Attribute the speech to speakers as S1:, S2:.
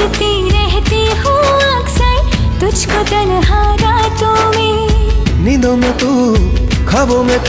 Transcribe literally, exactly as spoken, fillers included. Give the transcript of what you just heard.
S1: सोचती रहती हूँ अक्सर तुझको तन्हा रातों में।
S2: नींदों में तू, ख्वाबों में